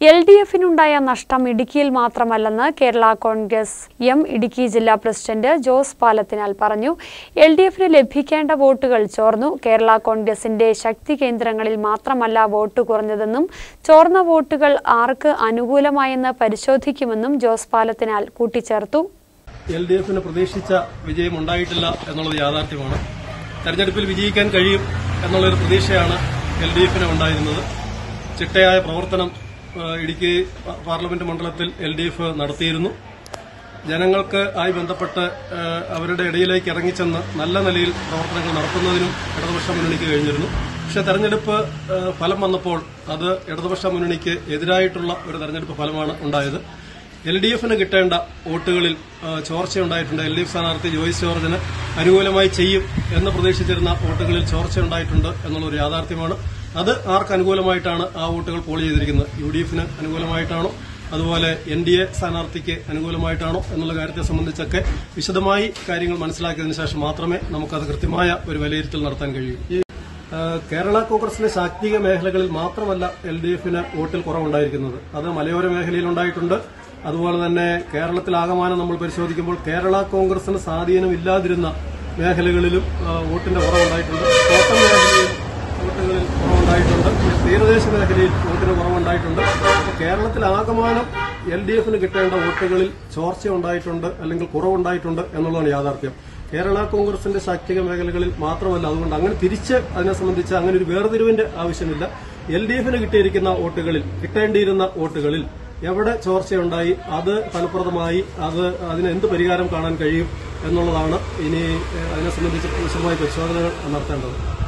LDF-നുണ്ടായ നഷ്ടം ഇടുക്കിയിൽ മാത്രമല്ലെന്ന് കേരള കോൺഗ്രസ് എം ഇടുക്കി ജില്ലാ പ്രസിഡന്റ് ജോസ് പാലത്തിനാൽ പറഞ്ഞു. LDF-ന് ലഭിക്കേണ്ട വോട്ടുകൾ ചോർന്നു. കേരള കോൺഗ്രസിന്റെ ശക്തി കേന്ദ്രങ്ങളിൽ മാത്രമല്ല വോട്ട് കുറഞ്ഞതെന്നും ചോർന്ന വോട്ടുകൾ ആർക്ക് അനുകൂലമായെന്ന് പരിശോധിക്കുമെന്നും ജോസ് പാലത്തിനാൽ കൂട്ടിച്ചേർത്തു. LDF-ന് പ്രതീക്ഷിച്ച വിജയം ഉണ്ടായിട്ടില്ല എന്നുള്ളത് യാഥാർത്ഥ്യമാണ്. തെരഞ്ഞെടുപ്പിൽ വിജയിക്കാൻ കഴിയും എന്നുള്ളൊരു പ്രതീക്ഷയാണ് LDF-ന് ഉണ്ടായിരുന്നത്. ചിട്ടയായ പ്രവർത്തനം ഇടുക്കി പാർലമെന്റ് മണ്ഡലത്തിൽ LDF നടത്തിയിരുന്നു. ജനങ്ങൾക്ക് ആയി ബന്ധപ്പെട്ട് അവരുടെ ഇടയിലേക്ക് ഇറങ്ങിച്ചെന്ന് നല്ല നിലയിൽ പ്രവർത്തനങ്ങൾ നടത്തുന്നതിനും ഇടതുപക്ഷ മുന്നണിക്ക് കഴിഞ്ഞിരുന്നു. പക്ഷേ തെരഞ്ഞെടുപ്പ് ഫലം വന്നപ്പോൾ അത് ഇടതുപക്ഷ മുന്നണിക്ക് എതിരായിട്ടുള്ള ഒരു തെരഞ്ഞെടുപ്പ് ഫലമാണ് ഉണ്ടായത്. LDF-ന് കിട്ടേണ്ട വോട്ടുകളിൽ ചോർച്ചയുണ്ടായിട്ടുണ്ട്. LDF സ്ഥാനാർത്ഥി ജോയ്സ് ജോർജിന് അനുകൂലമായി ചെയ്യും എന്ന് പ്രതീക്ഷിച്ചിരുന്ന വോട്ടുകളിൽ ചോർച്ചയുണ്ടായിട്ടുണ്ട് എന്നുള്ളൊരു യാഥാർത്ഥ്യമാണ്. അത് ആർക്ക് അനുകൂലമായിട്ടാണ് ആ വോട്ടുകൾ പോൾ ചെയ്തിരിക്കുന്നത്? UDF-ന് അനുകൂലമായിട്ടാണോ, അതുപോലെ NDA സ്ഥാനാർത്ഥിക്ക് അനുകൂലമായിട്ടാണോ എന്നുള്ള കാര്യത്തെ സംബന്ധിച്ചൊക്കെ വിശദമായി കാര്യങ്ങൾ മനസ്സിലാക്കിയതിനു ശേഷം മാത്രമേ നമുക്കത് കൃത്യമായ ഒരു വിലയിരുത്തൽ നടത്താൻ കഴിയൂ. കേരള കോൺഗ്രസിലെ ശാക്തിക മേഖലകളിൽ മാത്രമല്ല LDF-ന് വോട്ടിൽ കുറവുണ്ടായിരിക്കുന്നത്. അത് മലയോര മേഖലയിലുണ്ടായിട്ടുണ്ട്. അതുപോലെ തന്നെ കേരളത്തിലാകമാനം നമ്മൾ പരിശോധിക്കുമ്പോൾ കേരള കോൺഗ്രസിന് സ്വാധീനമില്ലാതിരുന്ന മേഖലകളിലും വോട്ടിന്റെ കുറവുണ്ടായിട്ടുണ്ട്. തോട്ടം മേഖലയിൽ വോട്ടുകളിൽ കുറവുണ്ടായിട്ടുണ്ട്. തീരദേശ മേഖലയിൽ വോട്ടിന് കുറവുണ്ടായിട്ടുണ്ട്. അപ്പോൾ കേരളത്തിലാകമാനം LDF-ന് കിട്ടേണ്ട വോട്ടുകളിൽ ചോർച്ചയുണ്ടായിട്ടുണ്ട്, അല്ലെങ്കിൽ കുറവുണ്ടായിട്ടുണ്ട് എന്നുള്ളതാണ് യാഥാർത്ഥ്യം. കേരള കോൺഗ്രസിന്റെ ശാക്തിക മേഖലകളിൽ മാത്രമല്ല. അതുകൊണ്ട് അങ്ങനെ തിരിച്ച് അതിനെ സംബന്ധിച്ച് അങ്ങനെ ഒരു വേർതിരിവിന്റെ ആവശ്യമില്ല. LDF-ന് കിട്ടിയിരിക്കുന്ന വോട്ടുകളിൽ, കിട്ടേണ്ടിയിരുന്ന വോട്ടുകളിൽ എവിടെ ചോർച്ചയുണ്ടായി, അത് ഫലപ്രദമായി അതിന് എന്ത് പരിഹാരം കാണാൻ കഴിയും എന്നുള്ളതാണ് ഇനി അതിനെ സംബന്ധിച്ച് വിശദമായ പരിശോധനകൾ നടത്തേണ്ടത്.